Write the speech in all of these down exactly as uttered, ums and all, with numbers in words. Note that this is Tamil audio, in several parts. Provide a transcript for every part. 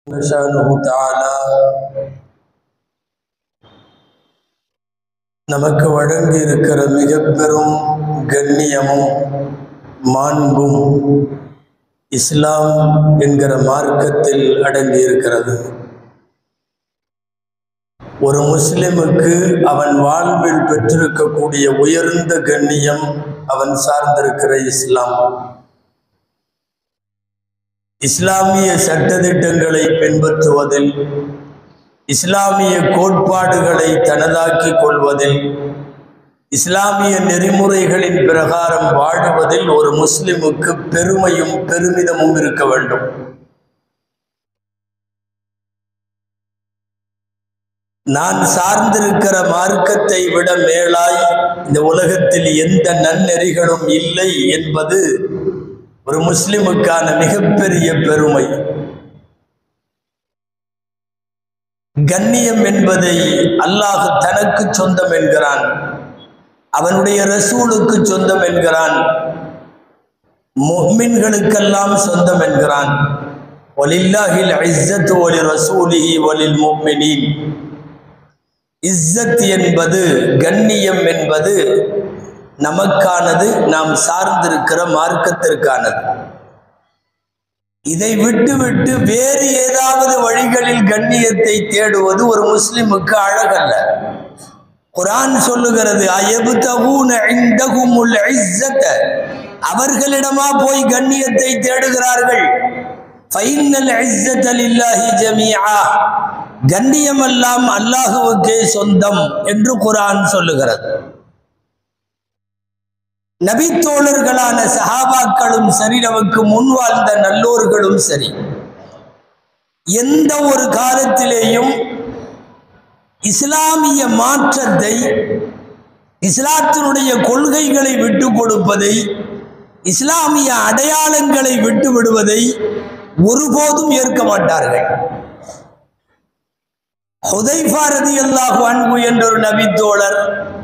ஷானுஹு தஆலா நமக்கு வழங்கி இருக்கிற மிக பெரும் கண்ணியமும் மாண்பும் இஸ்லாம் என்கிற மார்க்கத்தில் அடங்கி இருக்கிறது. ஒரு முஸ்லிமுக்கு அவன் வாழ்வில் பெற்றிருக்கக்கூடிய உயர்ந்த கண்ணியம் அவன் சார்ந்திருக்கிற இஸ்லாம். இஸ்லாமிய சட்டதிட்டங்களை பின்பற்றுவதில், இஸ்லாமிய கோட்பாடுகளை தனதாக்கிக் கொள்வதில், இஸ்லாமிய நெறிமுறைகளின் பிரகாரம் வாழுவதில் ஒரு முஸ்லிமுக்கு பெருமையும் பெருமிதமும் இருக்க வேண்டும். நான் சார்ந்திருக்கிற மார்க்கத்தை விட மேலாய் இந்த உலகத்தில் எந்த நன்னெறிகளும் இல்லை என்பது ஒரு முஸ்லிமுக்கான மிகப்பெரிய பெருமை. கண்ணியம் என்பதை அல்லாஹ் தனக்கு சொந்தம் என்கிறான், அவனுடைய ரசூலுக்கு சொந்தம் என்கிறான், முஃமின்களுக்கெல்லாம் சொந்தம் என்கிறான். வலில்லாஹில் இஸ்ஸத்து வலி ரசூலிஹி வலில் முஃமினீன். இஸ்ஸத் என்பது, கண்ணியம் என்பது நமக்கானது, நாம் சார்ந்திருக்கிற மார்க்கத்திற்கானது. இதை விட்டுவிட்டு வேறு ஏதாவது வழிகளில் கண்ணியத்தை தேடுவது ஒரு முஸ்லிமுக்கு அழகல்ல. குர்ஆன் சொல்லுகிறது, அயப்தகூன இன்தஹுமுல் இஸ்ஸத, அவர்களிடமா போய் கண்ணியத்தை தேடுகிறார்கள். ஃபைன்னல் இஸ்ஸத லில்லாஹி ஜமீஆ, கண்ணியமெல்லாம் அல்லாஹ்வுக்கே சொந்தம் என்று குர்ஆன் சொல்லுகிறது. நபித்தோழர்களான சஹாபாக்களும் சரி, நமக்கு முன் வாழ்ந்த நல்லோர்களும் சரி, எந்த ஒரு காலத்திலேயும் இஸ்லாமிய மாற்றத்தை, இஸ்லாத்தினுடைய கொள்கைகளை விட்டு கொடுப்பதை, இஸ்லாமிய அடையாளங்களை விட்டு விடுவதை ஒருபோதும் ஏற்க மாட்டார்கள். ஹுதைஃபா ரலியல்லாஹு அன்ஹு என்ற ஒரு நபித்தோழர்,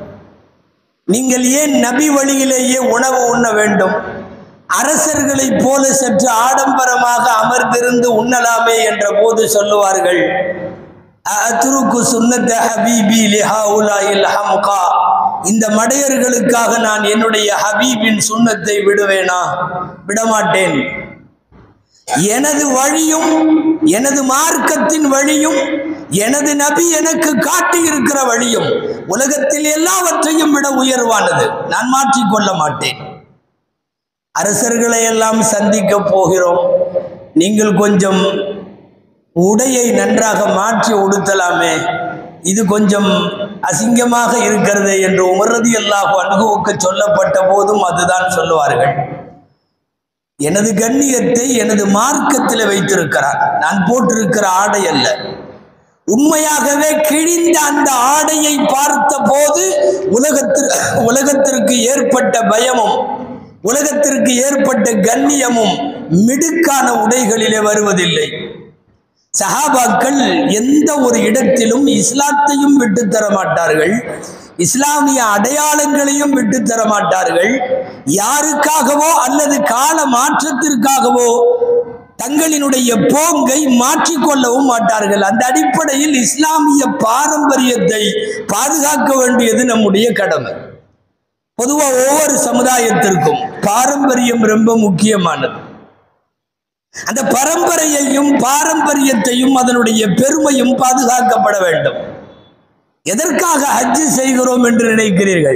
நீங்கள் ஏன் நபி வழியிலேயே உணவு உண்ண வேண்டும், அரசர்களைப் போல சற்று ஆடம்பரமாக அமர்ந்திருந்து உண்ணலாமே என்ற போது சொல்லுவார்கள், அத்ருக்கு சுன்னத ஹபீபி லிஹாஉலாஇல் ஹம்கா, இந்த மடையர்களுக்காக நான் என்னுடைய ஹபீபின் சுன்னத்தை விடுவேனா? விடமாட்டேன். எனது வழியும் எனது மார்க்கத்தின் வழியும் எனது நபி எனக்கு காட்டி இருக்கிற வழியும் உலகத்தில் எல்லாவற்றையும் விட உயர்வானது, நான் மாற்றிக்கொள்ள மாட்டேன். அரசர்களை எல்லாம் சந்திக்க போகிறோம், நீங்கள் கொஞ்சம் உடையை நன்றாக மாற்றி உடுத்தலாமே, இது கொஞ்சம் அசிங்கமாக இருக்கிறது என்று உமர் ரலியல்லாஹு அன்ஹுவுக்கு சொல்லப்பட்ட போதும் அதுதான் சொல்லுவார்கள். எனது கண்ணியத்தை எனது மார்க்கத்தில் வைத்திருக்கிறார், நான் போட்டிருக்கிற ஆடை அல்ல. உண்மையாகவே கிழிந்த அந்த ஆடையை பார்த்த போது உலகத்திற்கு உலகத்திற்கு ஏற்பட்ட பயமும் உலகத்திற்கு ஏற்பட்ட கண்ணியமும் மிடுக்கான உடைகளிலே வருவதில்லை. சஹாபாக்கள் எந்த ஒரு இடத்திலும் இஸ்லாத்தையும் விட்டு தர மாட்டார்கள், இஸ்லாமிய அடையாளங்களையும் விட்டு தர மாட்டார்கள். யாருக்காகவோ அல்லது கால மாற்றத்திற்காகவோ தங்களினுடைய போங்கை மாற்றிக்கொள்ளவும் மாட்டார்கள். அந்த அடிப்படையில் இஸ்லாமிய பாரம்பரியத்தை பாதுகாக்க வேண்டியது நம்முடைய கடமை. பொதுவாக ஒவ்வொரு சமுதாயத்திற்கும் பாரம்பரியம் ரொம்ப முக்கியமானது. அந்த பரம்பரையையும் பாரம்பரியத்தையும் அதனுடைய பெருமையும் பாதுகாக்கப்பட வேண்டும். எதற்காக ஹஜ் செய்கிறோம் என்று நினைக்கிறீர்கள்?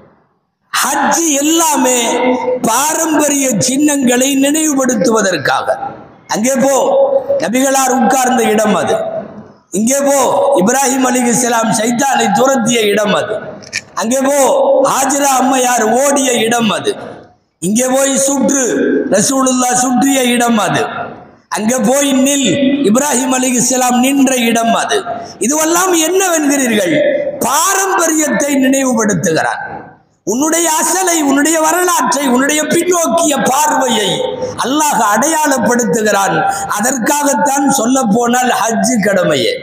ஹஜ் எல்லாமே பாரம்பரிய சின்னங்களை நினைவுபடுத்துவதற்காக. அங்கே போ, நபிகளார் உட்கார்ந்த இடம் அது. இங்கே போ, இப்ராஹிம் அலைஹிஸ்ஸலாம் சைத்தானை துரத்திய இடம் அது. அங்கே போ, ஹாஜரா அம்மையார் ஓடிய இடம் அது. இங்கே போய் சுற்று, ரசூலுல்லாஹ் சுற்றிய இடம் அது. அங்கே போய் நில், இப்ராஹிம் அலைஹிஸ்ஸலாம் நின்ற இடம் அது. இதுவெல்லாம் என்னவென்கிறீர்கள்? பாரம்பரியத்தை நினைவுபடுத்துகிறார். உன்னுடைய அசலை, உன்னுடைய வரலாற்றை, உன்னுடைய பின்னோக்கிய பார்வையை அல்லாஹ் அடையாளப்படுத்துகிறான். அதற்காகத்தான் சொல்ல போனால் ஹஜ் கடமையே.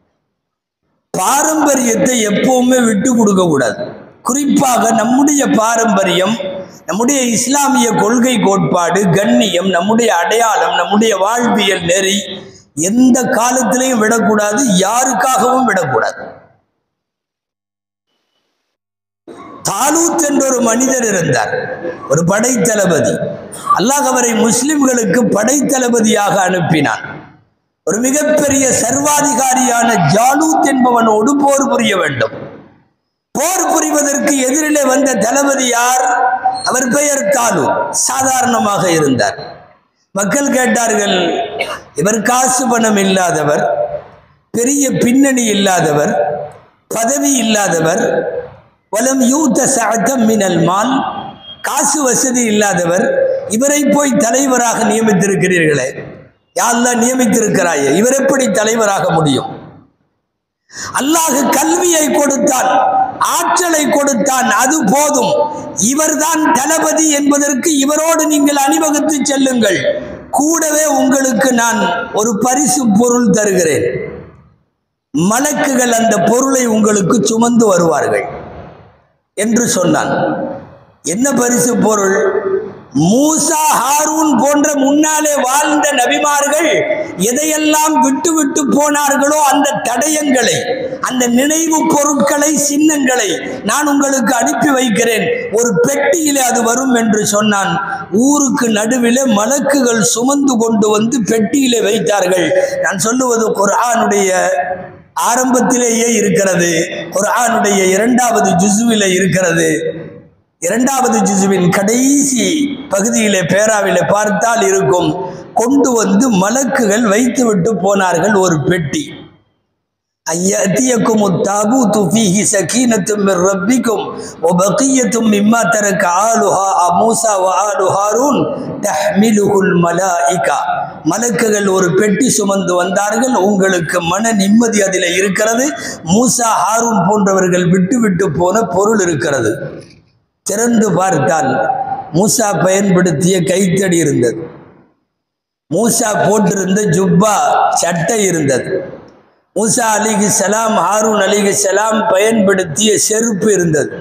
பாரம்பரியத்தை எப்பவுமே விட்டு கொடுக்க கூடாது. குறிப்பாக நம்முடைய பாரம்பரியம், நம்முடைய இஸ்லாமிய கொள்கை கோட்பாடு, கண்ணியம், நம்முடைய அடையாளம், நம்முடைய வாழ்வியல் நெறி, எந்த காலத்திலையும் விடக்கூடாது, யாருக்காகவும் விடக்கூடாது. தாலூத் என்ற ஒரு மனிதர் இருந்தார், ஒரு படை தளபதி. அல்லாஹ் அவரை முஸ்லிம்களுக்கு படை தளபதியாக அனுப்பினான். ஒரு மிகப்பெரிய சர்வாதிகாரியான ஜாலூத் என்பவனோடு போர் புரிய வேண்டும். போர் புரிவதற்கு எதிரிலே வந்த தளபதி யார்? அவர் பெயர் தாலூத். சாதாரணமாக இருந்தார். மக்கள் கேட்டார்கள், இவர் காசு பணம் இல்லாதவர், பெரிய பின்னணி இல்லாதவர், பதவி இல்லாதவர், வலம் யூத சஅதம் மினல் மால், காசு வசதி இல்லாதவர், இவரை போய் தலைவராக நியமித்திருக்கிறீர்களே, யா அல்லாஹ் நியமித்திருக்கிறாயே, இவர் எப்படி தலைவராக முடியும்? அல்லாஹ் கல்வியை கொடுத்தான், ஆற்றலை கொடுத்தான், அது போதும். இவர்தான் தளபதி என்பதற்கு இவரோடு நீங்கள் அணிவகுத்து செல்லுங்கள். கூடவே உங்களுக்கு நான் ஒரு பரிசு பொருள் தருகிறேன். மலக்குகள் அந்த பொருளை உங்களுக்கு சுமந்து வருவார்கள் என்று சொன்னான். என்ன பரிசு பொருள்? மூசா, ஹாரூன் போன்ற முன்னாலே வாழ்ந்த நபிமார்கள் எதையெல்லாம் விட்டு விட்டு போனார்களோ அந்த தடயங்களை, அந்த நினைவு பொருட்களை, சின்னங்களை நான் உங்களுக்கு அனுப்பி வைக்கிறேன். ஒரு பெட்டியிலே அது வரும் என்று சொன்னான். ஊருக்கு நடுவிலே மலக்குகள் சுமந்து கொண்டு வந்து பெட்டியிலே வைத்தார்கள். நான் சொல்லுவது குர்ஆனுடைய ஆரம்பத்திலேயே இருக்கிறது. குர்ஆனுடைய இரண்டாவது ஜுசுவிலே இருக்கிறது. இரண்டாவது ஜுசுவின் கடைசி பகுதியிலே பேராவிலே பார்த்தால் இருக்கும். கொண்டு வந்து மலக்குகள் வைத்து விட்டு போனார்கள் ஒரு பெட்டி. ஐயத்தியக்கும் தாபூத்து ஃபீஹி சகீனத்தும் மிர் ரப்பிக்கும் வ பகியத்தும் மிம்மா தரக ஆலுஹா மூஸா வ ஆலு ஹாரூன் தஹ்மிலுஹுல் மலாயிகா. மலக்குகள் ஒரு பெட்டி சுமந்து வந்தார்கள். உங்களுக்கு மன நிம்மதி அதில் இருக்கிறது. மூசா, ஹாரூன் போன்றவர்கள் விட்டு விட்டு போன பொருள் இருக்கிறது. திறந்து பார்த்தால் மூசா பயன்படுத்திய கைத்தடி இருந்தது. மூசா போட்டிருந்த ஜுப்பா சட்டை இருந்தது. மூசா அலைஹிஸ்ஸலாம், ஹாரூன் அலைஹிஸ்ஸலாம் பயன்படுத்திய செருப்பு இருந்தது.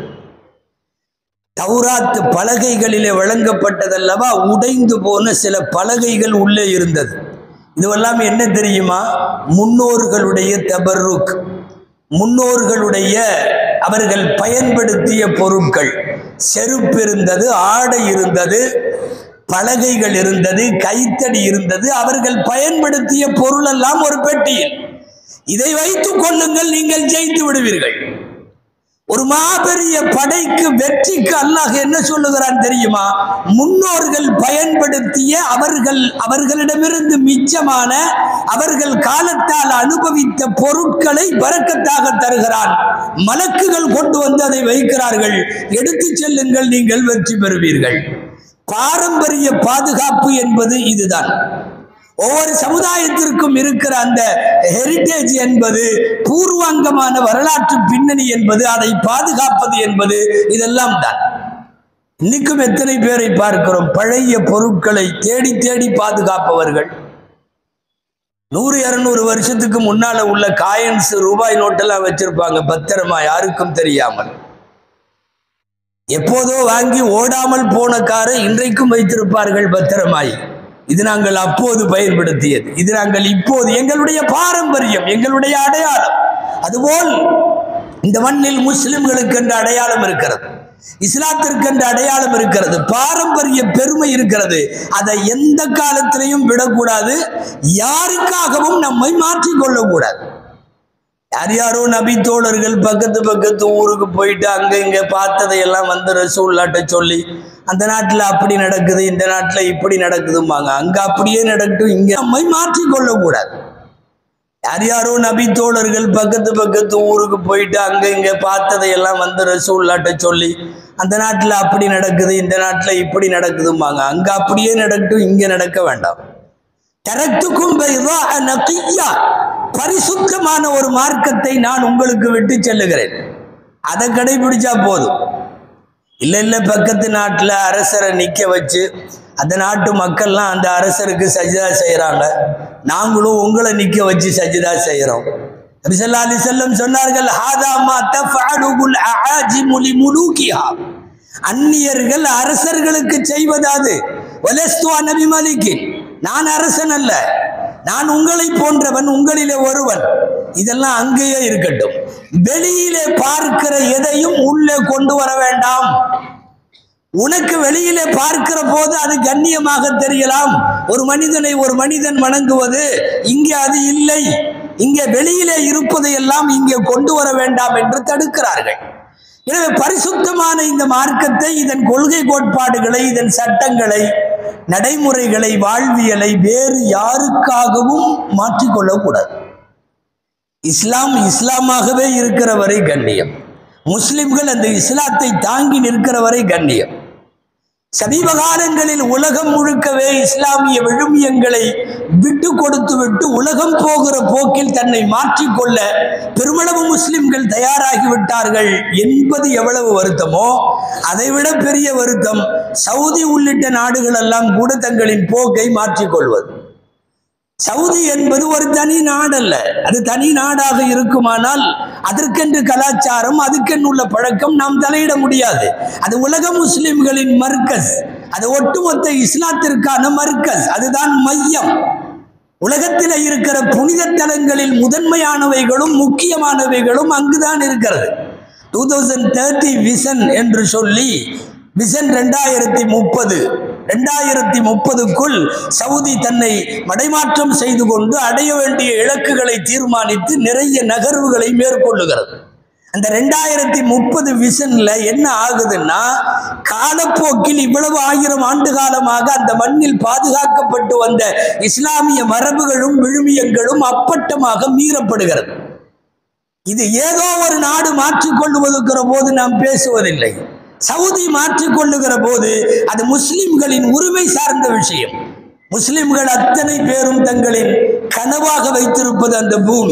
தௌராத் பலகைகளிலே வழங்கப்பட்டதல்லவா, உடைந்து போன சில பலகைகள் உள்ளே இருந்தது. இதுவெல்லாம் என்ன தெரியுமா? முன்னோர்களுடைய தபர்ருக், முன்னோர்களுடைய அவர்கள் பயன்படுத்திய பொருட்கள். செருப்பு இருந்தது, ஆடை இருந்தது, பலகைகள் இருந்தது, கைத்தடி இருந்தது. அவர்கள் பயன்படுத்திய பொருள் எல்லாம் ஒரு பெட்டியில். இதை வைத்துக் கொள்ளுங்கள், நீங்கள் ஜெயித்து விடுவீர்கள். ஒரு மாபெரிய படைக்கு, வெற்றிக்கு அல்லாஹ் என்ன சொல்லுகிறான் தெரியுமா? முன்னோர்கள் பயன்படுத்திய, அவர்கள் அவர்களிடமிருந்து மிச்சமான, அவர்கள் காலத்தால் அனுபவித்த பொருட்களை பரக்கத்தாக தருகிறான். மலக்குகள் கொண்டு வந்து அதை வைக்கிறார்கள். எடுத்து செல்லுங்கள், நீங்கள் வெற்றி பெறுவீர்கள். பாரம்பரிய பாதுகாப்பு என்பது இதுதான். ஒவ்வொரு சமுதாயத்திற்கும் இருக்கிற அந்த ஹெரிட்டேஜ் என்பது, பூர்வாங்கமான வரலாற்று பின்னணி என்பது, அதை பாதுகாப்பது என்பது இதெல்லாம் தான். இன்னைக்கும் எத்தனை பேரை பார்க்கிறோம் பழைய பொருட்களை தேடி தேடி பாதுகாப்பவர்கள். நூறு இருநூறு வருஷத்துக்கு முன்னால உள்ள காயின்ஸ், ரூபாய் நோட்டெல்லாம் வச்சிருப்பாங்க பத்திரமா, யாருக்கும் தெரியாமல். எப்போதோ வாங்கி ஓடாமல் போன காரை இன்றைக்கும் வைத்திருப்பார்கள் பத்திரமாய். இது நாங்கள் அப்போது பயன்படுத்தியது, இது நாங்கள் இப்போது, எங்களுடைய பாரம்பரியம், எங்களுடைய அடையாளம். அதுபோல் இந்த மண்ணில் முஸ்லிம்களுக்கு என்ற அடையாளம் இருக்கிறது, இஸ்லாத்திற்கு என்ற அடையாளம் இருக்கிறது, பாரம்பரிய பெருமை இருக்கிறது. அதை எந்த காலத்திலையும் விடக்கூடாது, யாருக்காகவும் நம்மை மாற்றிக்கொள்ளக்கூடாது. யார் யாரோ நபி தோழர்கள் பக்கத்து பக்கத்து ஊருக்கு போயிட்டு அங்கே இங்கே பார்த்ததையெல்லாம் வந்து ரசூலுல்லாஹ்ட்ட சொல்லி, அந்த நாட்டில் அப்படி நடக்குது, இந்த நாட்டில் இப்படி நடக்குதும்பாங்க. அங்கே அப்படியே நடக்கட்டும், இங்கே நம்மை மாற்றிக்கொள்ளக்கூடாது. யார் யாரோ நபி தோழர்கள் பக்கத்து பக்கத்து ஊருக்கு போயிட்டு அங்கே இங்கே பார்த்ததையெல்லாம் வந்து ரசூலுல்லாஹ்ட்ட சொல்லி, அந்த நாட்டில் அப்படி நடக்குது, இந்த நாட்டில் இப்படி நடக்குதும்பாங்க. அங்கே அப்படியே நடக்கட்டும், இங்கே நடக்க வேண்டாம். தரத்துக்கும் பரிசுத்தமான ஒரு மார்க்கத்தை நான் உங்களுக்கு விட்டு செல்லுகிறேன், அதை கடைபிடிச்சா போதும். இல்லை இல்லை பக்கத்து நாட்டில் அரசரை நிற்க வச்சு அந்த நாட்டு மக்கள்லாம் அந்த அரசருக்கு சஜிதா செய்கிறாங்க, நாங்களும் உங்களை நிற்க வச்சு சஜிதா செய்கிறோம். நபி ஸல்லல்லாஹு அலைஹி வஸல்லம் சொன்னார்கள், ஹாதா மா தஃஅலுல் அஆஜிமு லிமுலூகிஹா. அந்நியர்கள் அரசர்களுக்கு செய்வதாது. வலஸ்து அனபி மலிகின், நான் அரசன் அல்ல, நான் உங்களை போன்றவன், உங்களிலே ஒருவன். இதெல்லாம் அங்கேயே இருக்கட்டும். வெளியிலே பார்க்கிற எதையும் உள்ளே கொண்டு வர வேண்டாம். உனக்கு வெளியிலே பார்க்கிற போது அது கண்ணியமாக தெரியலாம். ஒரு மனிதனை ஒரு மனிதன் வணங்குவது, இங்கே அது இல்லை. இங்கே வெளியிலே இருப்பதையெல்லாம் இங்கே கொண்டு வர வேண்டாம் என்று தடுக்கிறார்கள். எனவே பரிசுத்தமான இந்த மார்க்கத்தை, இதன் கொள்கை கோட்பாடுகளை, இதன் சட்டங்களை, நடைமுறைகளை, வாழ்வியலை வேறு யாருக்காகவும் மாற்றிக்கொள்ளக்கூடாது. இஸ்லாம் இஸ்லாமாகவே இருக்கிற வரை கண்ணியம். முஸ்லிம்கள் அந்த இஸ்லாத்தை தாங்கி நிற்கிற வரை கண்ணியம். சமீப காலங்களில் உலகம் முழுக்கவே இஸ்லாமிய விழுமியங்களை விட்டு கொடுத்து விட்டு உலகம் போகிற போக்கில் தன்னை மாற்றிக்கொள்ள பெருமளவு முஸ்லிம்கள் தயாராகிவிட்டார்கள் என்பது எவ்வளவு வருத்தமோ அதைவிட பெரிய வருத்தம் சவுதி உள்ளிட்ட நாடுகள் எல்லாம் கூட தங்களின் போக்கை மாற்றிக்கொள்வது. சவுதி என்பது ஒரு தனி நாடல்ல. அது தனி நாடாக இருக்குமானால் அதற்கென்று கலாச்சாரம், அதுக்கென்று உள்ள பழக்கம் நாம் தலையிட முடியாது. அது உலக முஸ்லிம்களின் மர்கஸ், அது ஒட்டுமொத்த இஸ்லாத்திற்கான மர்கஸ், அதுதான் மையம். உலகத்தில் இருக்கிற புனித தலங்களில் முதன்மையானவைகளும் முக்கியமானவைகளும் அங்குதான் இருக்கிறது. டூ தௌசண்ட் தேர்ட்டி விசன் என்று சொல்லி, விசன் ரெண்டாயிரத்தி முப்பது ரெண்டாயிரத்தி முப்பதுக்குள் சவுதி தன்னை மடைமாற்றம் செய்து கொண்டு அடைய வேண்டிய இலக்குகளை தீர்மானித்து நிறைய நகர்வுகளை மேற்கொள்ளுகிறது. அந்த ரெண்டாயிரத்தி முப்பது விசன்ல என்ன ஆகுதுன்னா, காலப்போக்கில் இவ்வளவு ஆயிரம் ஆண்டு காலமாக அந்த மண்ணில் பாதுகாக்கப்பட்டு வந்த இஸ்லாமிய மரபுகளும் விழுமியங்களும் அப்பட்டமாக மீறப்படுகிறது. இது ஏதோ ஒரு நாடு மாற்றிக்கொள்ளுவதற்கிற போது நாம் பேசுவதில்லை. சவுதி மாற்றிக்கொள்ளுகிற போது அது முஸ்லிம்களின் உரிமை சார்ந்த விஷயம். முஸ்லிம்கள் அத்தனை பேரும் தங்களின் கனவாக வைத்திருப்பது அந்த பூமி.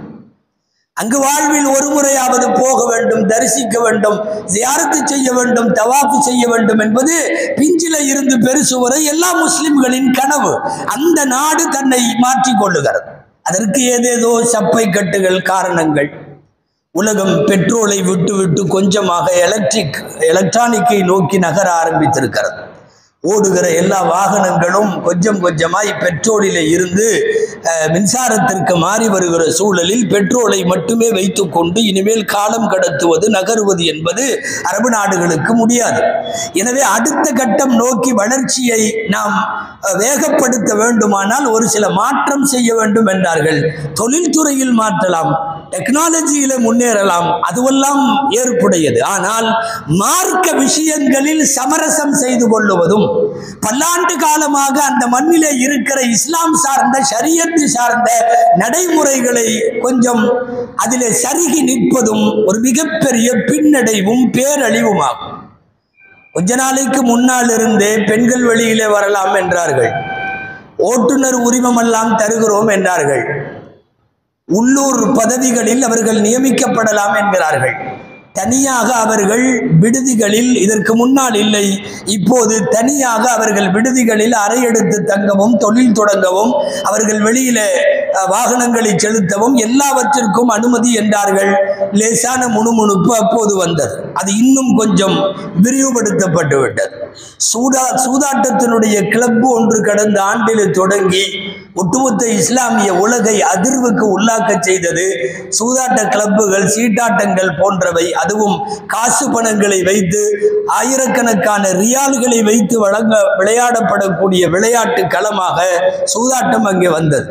அங்கு வாழ்வில் ஒரு முறையாவது போக வேண்டும், தரிசிக்க வேண்டும், ஜியாரத்து செய்ய வேண்டும், தவாஃப் செய்ய வேண்டும் என்பது பிஞ்சில இருந்து பெருசு வரை எல்லா முஸ்லிம்களின் கனவு. அந்த நாடு தன்னை மாற்றிக்கொள்ளுகிறது. அதற்கு ஏதேதோ சப்பை கட்டுகள், காரணங்கள். உலகம் பெட்ரோலை விட்டு விட்டு கொஞ்சமாக எலக்ட்ரிக் எலக்ட்ரானிக்கை நோக்கி நகர ஆரம்பித்திருக்கிறது. ஓடுகிற எல்லா வாகனங்களும் கொஞ்சம் கொஞ்சமாய் பெட்ரோலிலே இருந்து மின்சாரத்திற்கு மாறி வருகிற சூழலில் பெட்ரோலை மட்டுமே வைத்துக்கொண்டு இனிமேல் காலம் கடத்துவது, நகருவது என்பது அரபு நாடுகளுக்கு முடியாது. எனவே அடுத்த கட்டம் நோக்கி வளர்ச்சியை நாம் வேகப்படுத்த வேண்டுமானால் ஒரு சில மாற்றம் செய்ய வேண்டும் என்றார்கள். தொழில்துறையில் மாற்றலாம், டெக்னாலஜியில முன்னேறலாம், அதுவெல்லாம் ஏற்புடையது. ஆனால் மார்க்க விஷயங்களில் சமரசம் செய்து கொள்ளுவதும், பல்லாண்டு காலமாக அந்த மண்ணிலே இருக்கிற இஸ்லாம் சார்ந்த, ஷரியத்து சார்ந்த நடைமுறைகளை கொஞ்சம் அதிலே சருகி நிற்பதும் ஒரு மிகப்பெரிய பின்னடைவும் பேரழிவுமாகும். கொஞ்ச நாளைக்கு முன்னால் இருந்தே பெண்கள் வெளியிலே வரலாம் என்றார்கள், ஓட்டுநர் உரிமமெல்லாம் தருகிறோம் என்றார்கள், உள்ளூர் பதவிகளில் அவர்கள் நியமிக்கப்படலாம் என்கிறார்கள். தனியாக அவர்கள் விடுதிகளில், இதற்கு முன்னால் இல்லை, இப்போது தனியாக அவர்கள் விடுதிகளில் அறை எடுத்து தங்கவும், தொழில் தொடங்கவும், அவர்கள் வெளியில வாகனங்களை செலுத்தவும் எல்லாவற்றிற்கும் அனுமதி என்றார்கள். லேசான முணுமுணுப்பு அப்போது வந்தது. அது இன்னும் கொஞ்சம் விரிவுபடுத்தப்பட்டு விட்டது. சூதா சூதாட்டத்தினுடைய கிளப் ஒன்று கடந்த ஆண்டில் தொடங்கி ஒட்டுமொத்த இஸ்லாமிய உலகை அதிர்வுக்கு உள்ளாக்க செய்தது. சூதாட்ட கிளப்புகள், சீட்டாட்டங்கள் போன்றவை, அதுவும் காசு பணங்களை வைத்து ஆயிரக்கணக்கான ரியால்களை வைத்து வழங்க விளையாடப்படக்கூடிய விளையாட்டு களமாக சூதாட்டம் அங்கே வந்தது.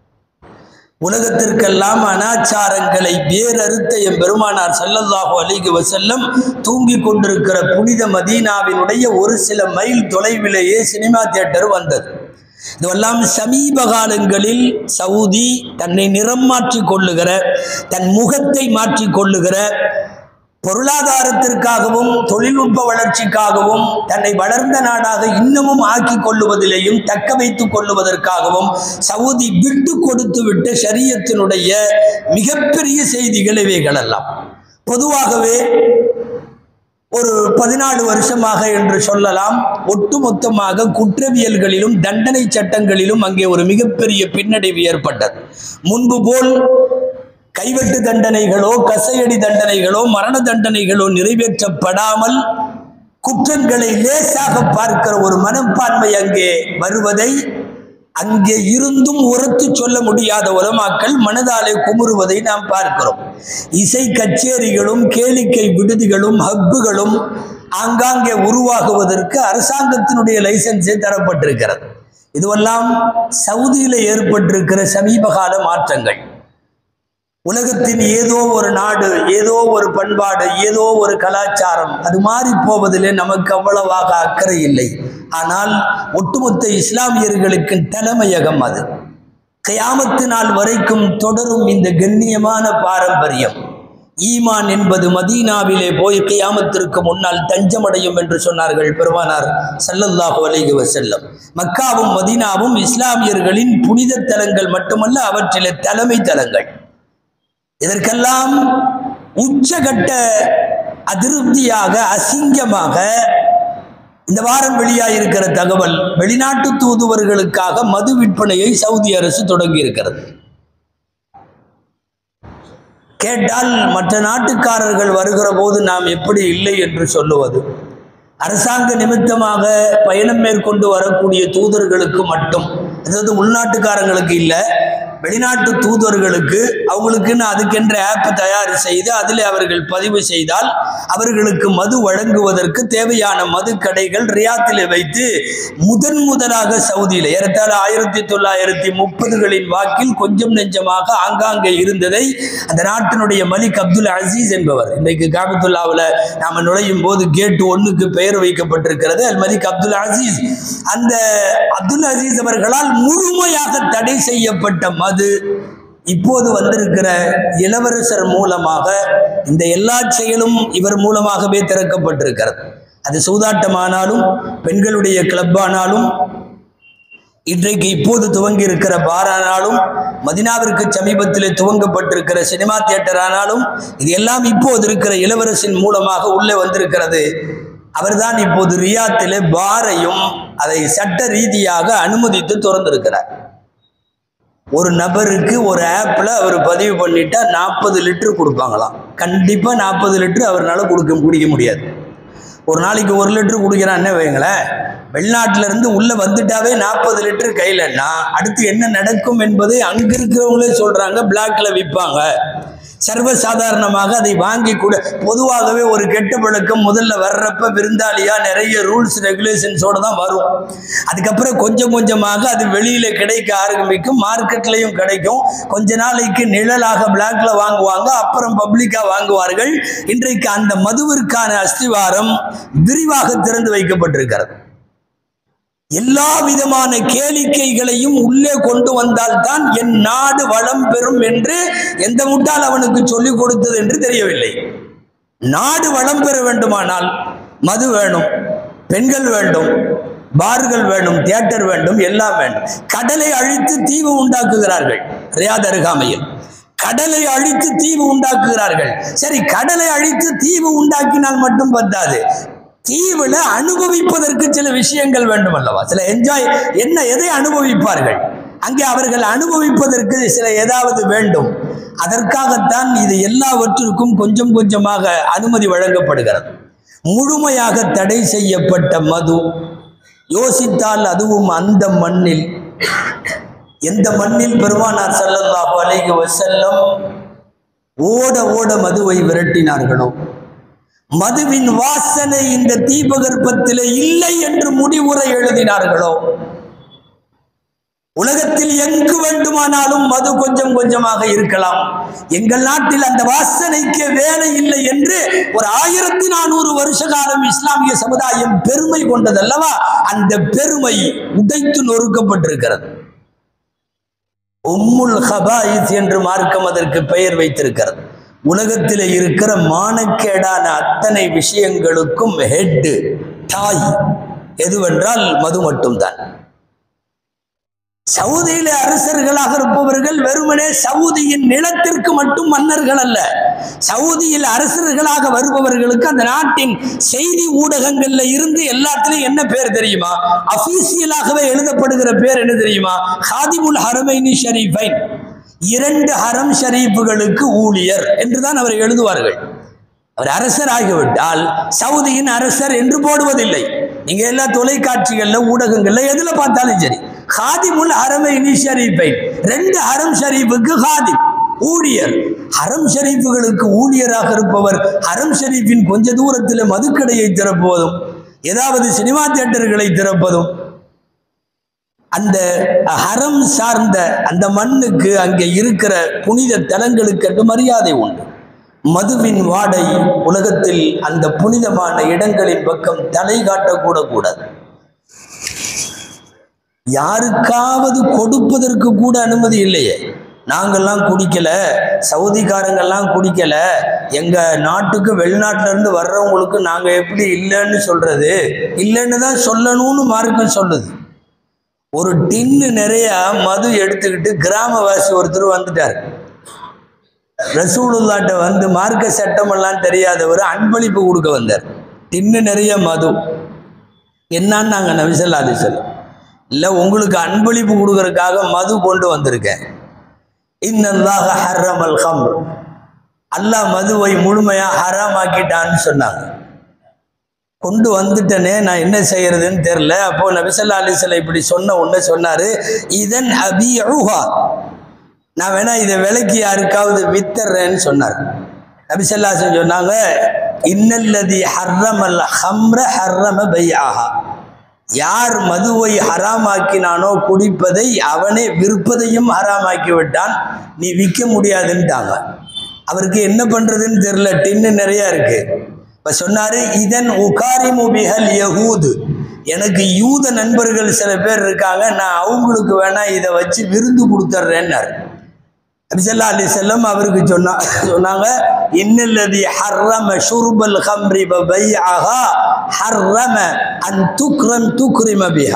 உலகத்திற்கெல்லாம் அனாச்சாரங்களை வேறறுத்த எம் பெருமானார் ஸல்லல்லாஹு அலைஹி வஸல்லம் தூங்கி கொண்டிருக்கிற புனித மதீனாவினுடைய ஒரு சில மைல் தொலைவிலேயே சினிமா தியேட்டர் வந்தது. இதுவெல்லாம் சமீப காலங்களில் சவுதி தன்னை நிறம் மாற்றி கொள்ளுகிற, தன் முகத்தை மாற்றி கொள்ளுகிற, பொருளாதாரத்திற்காகவும் தொழில்நுட்ப வளர்ச்சிக்காகவும் தன்னை வளர்ந்த நாடாக இன்னமும் ஆக்கி கொள்ளுவதிலேயும் தக்க வைத்துக் கொள்ளுவதற்காகவும் சவுதி விட்டு கொடுத்து விட்ட ஷரியத்தினுடைய மிகப்பெரிய செய்திகள் இவைகளெல்லாம். பொதுவாகவே ஒரு பதினாலு வருஷமாக என்று சொல்லலாம், ஒட்டுமொத்தமாக குற்றவியல்களிலும் தண்டனை சட்டங்களிலும் அங்கே ஒரு மிகப்பெரிய பின்னடைவு ஏற்பட்டது. முன்பு போல் கைவெட்டு தண்டனைகளோ, கசையடி தண்டனைகளோ, மரண தண்டனைகளோ நிறைவேற்றப்படாமல் குற்றங்களை லேசாக பார்க்கிற ஒரு மனப்பான்மை அங்கே வருவதை அங்கே இருந்தும் உரத்து சொல்ல முடியாத உலமாக்கள் மனதாலே குமுறுவதை நாம் பார்க்கிறோம். இசை கச்சேரிகளும் கேளிக்கை விடுதிகளும் ஹப்புகளும் ஆங்காங்கே உருவாகுவதற்கு அரசாங்கத்தினுடைய லைசன்ஸே தரப்பட்டிருக்கிறது. இதுவெல்லாம் சவுதியில் ஏற்பட்டிருக்கிற சமீபகால மாற்றங்கள். உலகத்தின் ஏதோ ஒரு நாடு, ஏதோ ஒரு பண்பாடு, ஏதோ ஒரு கலாச்சாரம் அது மாறி போவதிலே நமக்கு அவ்வளவாக அக்கறை இல்லை. ஆனால் ஒட்டுமொத்த இஸ்லாமியர்களுக்கு தலைமையகம் அது. கியாமத்து நாள் வரைக்கும் தொடரும் இந்த கண்ணியமான பாரம்பரியம். ஈமான் என்பது மதீனாவிலே போய் கியாமத்திற்கு முன்னால் தஞ்சமடையும் என்று சொன்னார்கள் பெருமானார் ஸல்லல்லாஹு அலைஹி வஸல்லம். மக்காவும் மதீனாவும் இஸ்லாமியர்களின் புனித தலங்கள் மட்டுமல்ல, அவற்றிலே தலைமை தலங்கள். இதற்கெல்லாம் உச்சகட்ட அதிருப்தியாக அசிங்கமாக இந்த வாரம் வெளியாயிருக்கிற தகவல், வெளிநாட்டு தூதுவர்களுக்காக மது விற்பனையை சவுதி அரசு தொடங்கி இருக்கிறது. கேட்டால் மற்ற நாட்டுக்காரர்கள் வருகிற போது நாம் எப்படி இல்லை என்று சொல்லுவது? அரசாங்க நிமித்தமாக பயணம் மேற்கொண்டு வரக்கூடிய தூதர்களுக்கு மட்டும், அதாவது உள்நாட்டுக்காரங்களுக்கு இல்லை, வெளிநாட்டு தூதர்களுக்கு அவங்களுக்குன்னு அதுக்கென்ற ஆப் தயார் செய்து அதில் அவர்கள் பதிவு செய்தால் அவர்களுக்கு மது வழங்குவதற்கு தேவையான மது கடைகள் ரியாத்தில் வைத்து முதன் முதலாக சவுதியில் ஏறத்தாழ ஆயிரத்தி தொள்ளாயிரத்தி முப்பதுகளின் வாக்கில் கொஞ்சம் நெஞ்சமாக ஆங்காங்கே இருந்ததை அந்த நாட்டினுடைய மலிக் அப்துல் அசீஸ் என்பவர், இன்றைக்கு காபத்துல்லாவில் நாம் நுழையும் போது கேட்டு ஒன்றுக்கு பெயர் வைக்கப்பட்டிருக்கிறது அல் மலிக் அப்துல் அசீஸ். அந்த அப்துல் அசீஸ் அவர்களால் முழுமையாக தடை செய்யப்பட்ட மது இப்போது வந்திருக்கிற இளவரசர் மூலமாக இந்த எல்லா செயலும் இவர் மூலமாகவே திறக்கப்பட்டிருக்கிறது. அது சூதாட்டமானாலும் பெண்களுடைய கிளப் ஆனாலும் இன்றைக்கு இப்போது துவங்கி இருக்கிற பாரானாலும் மதினாவிற்கு சமீபத்தில் துவங்கப்பட்டிருக்கிற சினிமா தியேட்டர் ஆனாலும் இது எல்லாம் இப்போது இருக்கிற இளவரசின் மூலமாக உள்ளே வந்திருக்கிறது. அவர்தான் இப்போது ரியாத்திலே பாரையும் அதை சட்ட ரீதியாக அனுமதித்து திறந்திருக்கிறார். ஒரு நபருக்கு ஒரு ஆப்பில் அவர் பதிவு பண்ணிட்டா நாற்பது லிட்டர் கொடுப்பாங்களாம். கண்டிப்பாக நாற்பது லிட்டர் அவரால் கொடுக்க குடிக்க முடியாது. ஒரு நாளைக்கு ஒரு லிட்டர் குடிக்கிறான்னு வைங்களேன், வெளிநாட்டிலேருந்து உள்ளே வந்துட்டாவே நாற்பது லிட்டர் கையிலன்னா அடுத்து என்ன நடக்கும் என்பதை அங்கே இருக்கிறவங்களே சொல்கிறாங்க. பிளாக்ல விற்பாங்க. சர்வசாதாரணமாக அதை வாங்கி கூட பொதுவாகவே ஒரு கெட்ட பழக்கம் முதல்ல வர்றப்ப விருந்தாளியா நிறைய ரூல்ஸ் ரெகுலேஷன்ஸோடு தான் வரும். அதுக்கப்புறம் கொஞ்சம் கொஞ்சமாக அது வெளியில் கிடைக்க ஆரம்பிக்கும், மார்க்கெட்லேயும் கிடைக்கும். கொஞ்ச நாளைக்கு நிழலாக பிளாக்ல வாங்குவாங்க, அப்புறம் பப்ளிக்காக வாங்குவார்கள். இன்றைக்கு அந்த மதுவிற்கான அஸ்திவாரம் விரிவாக திறந்து வைக்கப்பட்டிருக்கிறது. எல்லா விதமான கேளிக்கைகளையும் உள்ளே கொண்டு வந்தால்தான் என் நாடு வளம் பெறும் என்று எந்த முட்டால் அவனுக்கு சொல்லிக் கொடுத்தது என்று தெரியவில்லை. நாடு வளம் பெற வேண்டுமானால் மது வேணும், பெண்கள் வேண்டும், பார்கள் வேண்டும், தியேட்டர் வேண்டும், எல்லாம் வேண்டும். கடலை அழித்து தீவு உண்டாக்குகிறார்கள். ரியாத் அருகாமையில் கடலை அழித்து தீவு உண்டாக்குகிறார்கள். சரி, கடலை அழித்து தீவு உண்டாக்கினால் மட்டும் பத்தாது, தீவுல அனுபவிப்பதற்கு சில விஷயங்கள் வேண்டும் அல்லவா? சில என்ஜாய் என்ன எதை அனுபவிப்பார்கள்? அங்கே அவர்கள் அனுபவிப்பதற்கு சில ஏதாவது வேண்டும். அதற்காகத்தான் இது எல்லாவற்றிற்கும் கொஞ்சம் கொஞ்சமாக அனுமதி வழங்கப்படுகிறது. முழுமையாக தடை செய்யப்பட்ட மது, யோசித்தால் அதுவும் அந்த மண்ணில், எந்த மண்ணில் பெருமானார் ஸல்லல்லாஹு அலைஹி வஸல்லம் ஓட ஓட மதுவை விரட்டினார்களோ, மதுவின் வாசனை இந்த தீபகற்பத்திலே இல்லை என்று முடிவுரை எழுதினார்களோ, உலகத்தில் எங்கு வேண்டுமானாலும் மது கொஞ்சம் கொஞ்சமாக இருக்கலாம், எங்கள் நாட்டில் அந்த வாசனைக்கு வேலை இல்லை என்று ஒரு ஆயிரத்தி நானூறு வருஷ காலம் இஸ்லாமிய சமுதாயம் பெருமை கொண்டதல்லவா? அந்த பெருமை உடைத்து நொறுக்கப்பட்டிருக்கிறது. உம்முல் ஹபாயிஸ் என்று மார்க்கம் அதற்கு பெயர் வைத்திருக்கிறது. உலகத்தில் இருக்கிற மானக்கேடான அத்தனை விஷயங்களுக்கும் ஹெட் தாய் எதுவென்றால் மது மட்டும்தான். சவுதியில அரசர்களாக இருப்பவர்கள் வெறுமனே சவுதியின் நிலத்திற்கு மட்டும் மன்னர்கள் அல்ல. சவுதியில் அரசர்களாக வருபவர்களுக்கு அந்த நாட்டின் செய்தி ஊடகங்கள்ல இருந்து எல்லாத்திலையும் என்ன பேர் தெரியுமா? அபிஷியலாகவே எழுதப்படுகிற பேர் என்ன தெரியுமா? ஹாதிமுல் ஹரமைனி ஷரீஃபைன், இரண்டு ஹரம் ஷரீஃபுகளுக்கு ஊழியர் என்றுதான் அவர் எழுதுவார்கள். அவர் அரசர் ஆகிவிட்டால் சவுதியின் அரசர் என்று போடுவதில்லை. நீங்க எல்லா தொலைக்காட்சிகள்ல ஊடகங்கள்ல எதுல பார்த்தாலும் சரி ஹாதிமுல் ஹரமைனி ஷரீஃபை, ரெண்டு ஹரம் ஷரீஃபுக்கு ஹாதிம் ஊழியர். ஹரம் ஷரீஃபுகளுக்கு ஊழியராக இருப்பவர் ஹரம் ஷரீஃபின் கொஞ்ச தூரத்தில் மதுக்கடையை திறப்பதும் ஏதாவது சினிமா தியேட்டர்களை திறப்பதும், அந்த ஹரம் சார்ந்த அந்த மண்ணுக்கு அங்கே இருக்கிற புனித தலங்களுக்கு என்று மரியாதை உண்டு. மதுவின் வாடை உலகத்தில் அந்த புனிதமான இடங்களின் பக்கம் தலை காட்டக்கூட கூடாது. யாருக்காவது கொடுப்பதற்கு கூட அனுமதி இல்லையே. நாங்கள்லாம் குடிக்கல, சவுதிக்காரங்கெல்லாம் குடிக்கல, எங்க நாட்டுக்கு வெளிநாட்டில இருந்து வர்றவங்களுக்கு நாங்க எப்படி இல்லைன்னு சொல்றது? இல்லைன்னு தான் சொல்லணும்னு மார்க்கம் சொல்லுது. ஒரு டின்னு நிறைய மது எடுத்துக்கிட்டு கிராமவாசி ஒருத்தர் வந்துட்டார். ரசூலுல்லாட்ட வந்து மார்க்க சட்டமெல்லாம் தெரியாதவர் அன்பளிப்பு கொடுக்க வந்தார். டின்னு நிறைய மது. என்னன்னு நாங்கள் நபிசல்லா அலைஹி வஸல்லம், இல்லை உங்களுக்கு அன்பளிப்பு கொடுக்கறதுக்காக மது கொண்டு வந்திருக்கேன். இன்னல்லாஹ ஹர்ரமல் ஹம்ர், அல்லாஹ் மதுவை முழுமையா ஹராமாக்கிட்டான்னு சொன்னாங்க. கொண்டு வந்துட்டனே, நான் என்ன செய்யறதுன்னு தெரியல. அப்போ நபி ஸல்லல்லாஹு அலைஹி வஸல்லம் இப்படி சொன்ன உடனே சொன்னாரு, இதன் அபிஉஹா, நான் வேணா இதை விலைக்கு யாருக்காவது வித்தர்றேன்னு சொன்னார். நபி ஸல்லல்லாஹு அலைஹி வஸல்லம் சொன்னாங்க, இன்னல்லதி ஹர்ரமல் ஹம்ர ஹர்ரம பைஆஹா, யார் மதுவை ஹராமாக்கினானோ குடிப்பதை, அவனே விற்பதையும் ஹராமாக்கி விட்டான், நீ விற்க முடியாதுன்ட்டாங்க. அவருக்கு என்ன பண்றதுன்னு தெரியல, டின்னு நிறைய இருக்கு. இப்ப சொன்னாரு, இதன் உகாரிமு பிஹல் யஹூது, எனக்கு யூத நண்பர்கள் சில பேர் இருக்காங்க, நான் அவங்களுக்கு வேணா இதை வச்சு விருந்து கொடுத்துட்றேன்னாரு. நபி ஸல்லல்லாஹு அலைஹி வஸல்லம் அவருக்கு சொன்னா சொன்னாங்க, இன்னல்லதி ஹர்ரம ஷுர்பல் ஹம்ரி வ பைஅஹா ஹர்ரம அன் துக்ரம் துக்ரிம பிஹா,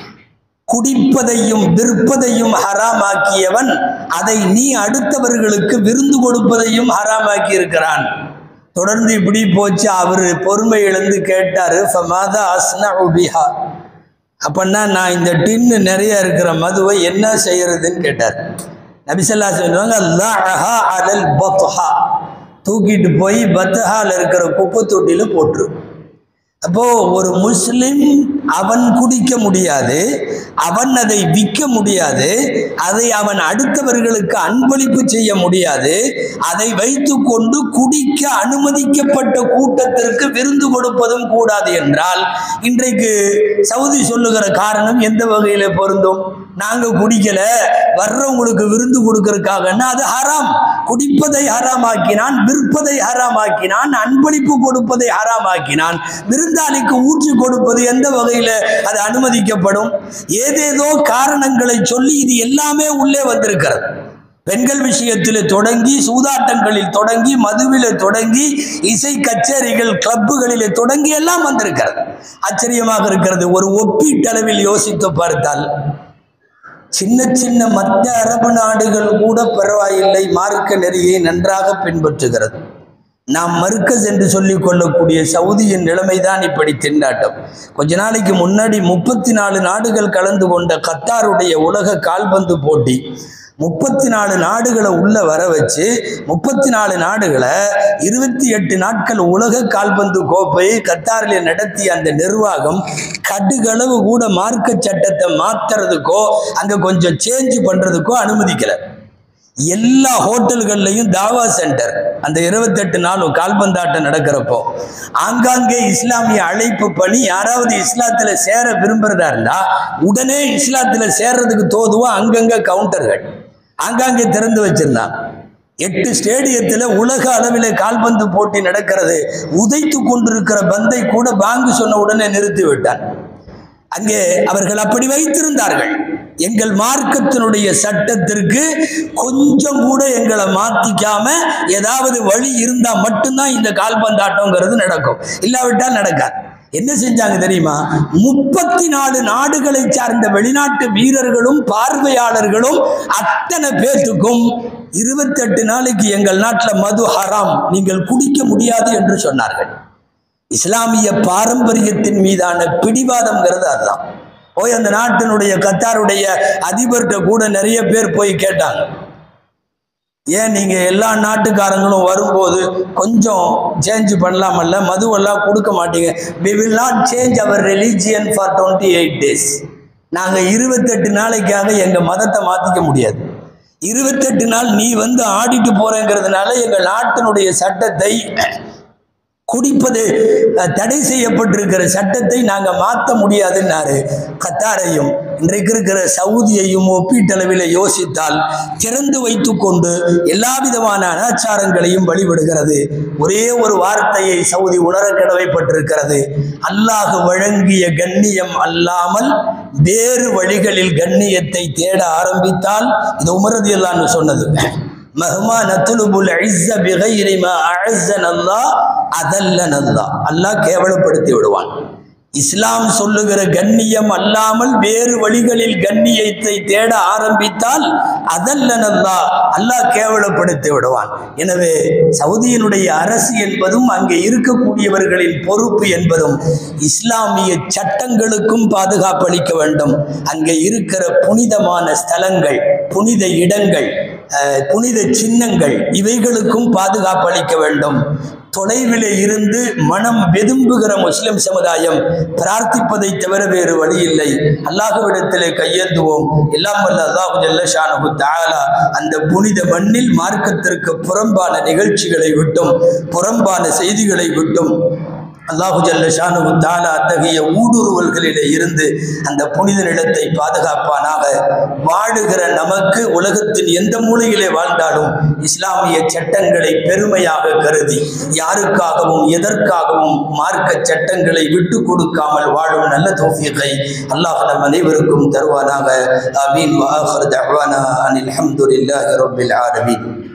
குடிப்பதையும் விற்பதையும் ஹராமாக்கியவன் அதை நீ அடுத்தவர்களுக்கு விருந்து கொடுப்பதையும் ஹராமாக்கி இருக்கிறான். தொடர்ந்து இப்படி போச்சு. அவர் பொறுமை இழந்து கேட்டாரு, ஃபமாதா அஸ்னஉ பிஹா, அப்படின்னா நான் இந்த டின்னு நிறைய இருக்கிற மதுவை என்ன செய்யறதுன்னு கேட்டார். நபி ஸல்லல்லாஹு அலைஹி வஸல்லம் சொல்றாங்க, லஅஹா அலல் பத்ஹா, தூக்கிட்டு போய் பத்ஹால இருக்கிற குப்பை தொட்டியில போட்டுரு. அப்போ ஒரு முஸ்லிம் அவன் குடிக்க முடியாது, அவன் அதை விற்க முடியாது, அதை அவன் அடுத்தவர்களுக்கு அன்பளிப்பு செய்ய முடியாது, அதை வைத்து கொண்டு குடிக்க அனுமதிக்கப்பட்ட கூட்டத்திற்கு விருந்து கொடுப்பதும் கூடாது என்றால், இன்றைக்கு சவுதி சொல்லுகிற காரணம் எந்த வகையில பொருந்தும்? நாங்க குடிக்கல, வர்றவங்களுக்கு விருந்து கொடுக்கறதுக்காகன்னா அது ஹராம். குடிப்பதை ஹராமாக்கினான், விற்பதை ஹராமாக்கினான், அன்பளிப்பு கொடுப்பதை ஹராமாக்கினான். விருந்தாளிக்கு ஊற்றி கொடுப்பது எந்த வகையில அது அனுமதிக்கப்படும்? ஏதேதோ காரணங்களை சொல்லி இது எல்லாமே உள்ளே வந்திருக்கிறது. பெண்கள் விஷயத்தில் தொடங்கி, சூதாட்டங்களில் தொடங்கி, மதுவில தொடங்கி, இசை கச்சேரிகள் கிளப்புகளிலே தொடங்கி எல்லாம் வந்திருக்கிறது. ஆச்சரியமாக இருக்கிறது. ஒரு ஒப்பீட்டளவில் யோசித்து பார்த்தால், சின்ன சின்ன மற்ற அரபு நாடுகள் கூட பரவாயில்லை, மார்க்க நெறியை நன்றாக பின்பற்றுகிறது. நாம் மர்க்கஸ் என்று சொல்லிக் கொள்ளக்கூடிய சவுதியின் நிலைமைதான் இப்படி திண்டாட்டம். கொஞ்ச நாளைக்கு முன்னாடி முப்பத்தி நாலு நாடுகள் கலந்து கொண்ட கத்தாருடைய உலக கால்பந்து போட்டி, முப்பத்தி நாலு நாடுகளை உள்ள வர வச்சு முப்பத்தி நாலு நாடுகளை இருபத்தி எட்டு நாட்கள் உலக கால்பந்து கோப்பையை கத்தாரில் நடத்திய அந்த நிர்வாகம் கடுகளவு கூட மார்க்க சட்டத்தை மாத்துறதுக்கோ அங்க கொஞ்சம் சேஞ்ச் பண்றதுக்கோ அனுமதிக்கல. எல்லா ஹோட்டல்கள்லையும் தாவா சென்டர், அந்த இருபத்தெட்டு நாளும் கால்பந்தாட்டம் நடக்கிறப்போ ஆங்காங்கே இஸ்லாமிய அழைப்பு பணி, யாராவது இஸ்லாத்துல சேர விரும்புறதா இருந்தா உடனே இஸ்லாத்துல சேர்றதுக்கு தோதுவா அங்கங்க கவுண்டர்கள் ஆங்காங்கே திறந்து வச்சிருந்தான். எட்டு ஸ்டேடியத்தில் உலக அளவில் கால்பந்து போட்டி நடக்கிறது. உதைத்து கொண்டிருக்கிற பந்தை கூட பாங்கு சொன்ன உடனே நிறுத்தி விட்டான். அங்கே அவர்கள் அப்படி வைத்திருந்தார்கள். எங்கள் மார்க்கத்தினுடைய சட்டத்திற்கு கொஞ்சம் கூட எங்களை மாத்திக்காம ஏதாவது வழி இருந்தா மட்டும்தான் இந்த கால்பந்தாட்டம்ங்கிறது நடக்கும், இல்லாவிட்டால் நடக்காது. என்ன செஞ்சாங்க தெரியுமா? முப்பத்தி நாலு நாடுகளை சார்ந்த வெளிநாட்டு வீரர்களும் பார்வையாளர்களும் அத்தனை பேர்த்துக்கும் இருபத்தெட்டு நாளைக்கு எங்கள் நாட்டில் மது ஹராம், நீங்கள் குடிக்க முடியாது என்று சொன்னார்கள். இஸ்லாமிய பாரம்பரியத்தின் மீதான பிடிவாதம்ங்கிறது அதுதான். போய் அந்த நாட்டினுடைய கத்தாருடைய அதிபர்கிட்ட கூட நிறைய பேர் போய் கேட்டாங்க, ஏன் நீங்க எல்லா நாட்டுக்காரங்களும் வரும்போது கொஞ்சம் சேஞ்ச் பண்ணலாமல்ல, மதுவெல்லாம் கொடுக்க மாட்டீங்க? we will not change our religion for twenty-eight days. நாங்கள் இருபத்தெட்டு நாளைக்காக எங்கள் மதத்தை மாற்றிக்க முடியாது. இருபத்தெட்டு நாள் நீ வந்து ஆடிட்டு போறேங்கிறதுனால எங்கள் நாட்டினுடைய சட்டத்தை, குடிப்பது தடை செய்யப்பட்டிருக்கிற சட்டத்தை நாங்கள் மாற்ற முடியாதுன்னாரு. கத்தாரையும் இன்றைக்கு இருக்கிற சவுதியையும் ஒப்பீட்டளவில் யோசித்தால் திறந்து வைத்து கொண்டு எல்லா விதமான அனாச்சாரங்களையும் வழிபடுகிறது. ஒரே ஒரு வார்த்தையை சவுதி உணர கடமைப்பட்டிருக்கிறது. அல்லாஹ் வழங்கிய கண்ணியம் அல்லாமல் வேறு வழிகளில் கண்ணியத்தை தேட ஆரம்பித்தால், இது உமர் ரலியல்லாஹு அன்ஹு சொன்னது, மஹ்மா நத்லுபுல் இஸ்ஸ பிகைரி மா அஅஸ்ஸனல்லாஹ் அதல்லனல்லாஹ், அல்லாஹ் கேவலப்படுத்தி விடுவான். இஸ்லாம் சொல்லுகிற கண்ணியம் அல்லாமல் வேறு வழிகளில் கண்ணியத்தை தேட ஆரம்பித்தால் அதல்லனல்லாஹ், அல்லாஹ் கேவலப்படுத்தி விடுவான். எனவே சவுதியினுடைய அரசு என்பதும் அங்கே இருக்கக்கூடியவர்களின் பொறுப்பு என்பதும் இஸ்லாமிய சட்டங்களுக்கும் பாதுகாப்பு அளிக்க வேண்டும். அங்கே இருக்கிற புனிதமான ஸ்தலங்கள், புனித இடங்கள், புனித சின்னங்கள், இவைகளுக்கும் பாதுகாப்பு அளிக்க வேண்டும். தொலைவிலே இருந்து மனம் வெதும்புகிற முஸ்லிம் சமுதாயம் பிரார்த்திப்பதை தவிர வேறு வழி இல்லை. அல்லாஹ்விடத்திலே கையேந்துவோம். எல்லாம் வல்ல அல்லாஹ் ஜல்ல ஷானஹு தஆலா அந்த புனித மண்ணில் மார்க்கத்திற்கு புறம்பான நிகழ்ச்சிகளை விட்டும் புறம்பான செய்திகளை விட்டும் அல்லாஹு ஜல்ல ஷானஹு தஆலா அத்தகைய ஊடுருவல்களிலே இருந்து அந்த புனித நிலத்தை பாதுகாப்பானாக. வாழுகிற நமக்கு உலகத்தின் எந்த மூலையிலே வாழ்ந்தாலும் இஸ்லாமிய சட்டங்களை பெருமையாக கருதி யாருக்காகவும் எதற்காகவும் மார்க்க சட்டங்களை விட்டு கொடுக்காமல் வாழும் நல்ல தௌஃபீகை அல்லாஹ் நம் அனைவருக்கும் தருவானாக. ஆமீன். வ ஆகிரு தஅவானா அனில் ஹம்துலில்லாஹி ரப்பில் ஆலமீன்.